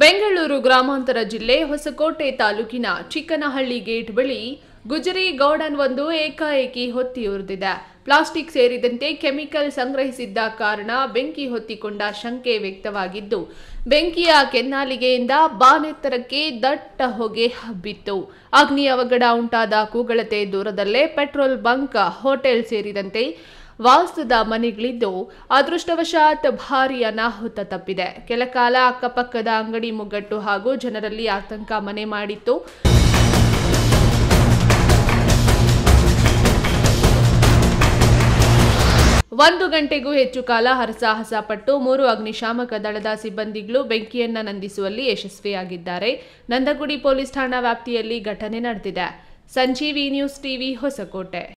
ಬೆಂಗಳೂರು ಗ್ರಾಮಾಂತರ ಜಿಲ್ಲೆ ಹೊಸಕೋಟೆ ತಾಲೂಕಿನ ಚಿಕ್ಕನಹಳ್ಳಿ ಗೇಟ್ ಬಳಿ ಗುಜರಿ ಗಾರ್ಡನ್ ಒಂದು ಏಕಾಏಕಿ ಹೊತ್ತಿ ಉರಿದಿದೆ. ಪ್ಲಾಸ್ಟಿಕ್ ಸೇರಿದಂತೆ ಕೆಮಿಕಲ್ ಸಂಗ್ರಹಿಸಿದ್ದ ಕಾರಣ ಬೆಂಕಿ ಹೊತ್ತಿಕೊಂಡ ಶಂಕೆ ವ್ಯಕ್ತವಾಗಿದ್ದು, ಬೆಂಕಿಯ ಕೆನ್ನಾಲಿಗೆಯಿಂದ ಬಾನೆತ್ತರಕ್ಕೆ ದಟ್ಟ ಹೊಗೆ ಹಬ್ಬಿತ್ತು. ಅಗ್ನಿ ಅವಘಡ ಉಂಟಾದ ಕೂಗಳತೆ ದೂರದಲ್ಲೇ ಪೆಟ್ರೋಲ್ ಬಂಕ್, ಹೋಟೆಲ್ ಸೇರಿದಂತೆ ವಾಸದ ಮನೆಗಳಿದ್ದು, ಅದೃಷ್ಟವಶಾತ್ ಭಾರೀ ಅನಾಹುತ ತಪ್ಪಿದೆ. ಕೆಲ ಕಾಲ ಅಕ್ಕಪಕ್ಕದ ಅಂಗಡಿ ಮುಗ್ಗಟ್ಟು ಹಾಗೂ ಜನರಲ್ಲಿ ಆತಂಕ ಮನೆ ಮಾಡಿತ್ತು. ಒಂದು ಗಂಟೆಗೂ ಹೆಚ್ಚು ಕಾಲ ಹರಸಾಹಸ ಪಟ್ಟು 3 ಅಗ್ನಿಶಾಮಕ ದಳದ ಸಿಬ್ಬಂದಿಗಳು ಬೆಂಕಿಯನ್ನ ನಂದಿಸುವಲ್ಲಿ ಯಶಸ್ವಿಯಾಗಿದ್ದಾರೆ. ನಂದಗುಡಿ ಪೊಲೀಸ್ ಠಾಣಾ ವ್ಯಾಪ್ತಿಯಲ್ಲಿ ಘಟನೆ ನಡೆದಿದೆ. Sanjeevi news TV, Hosakote.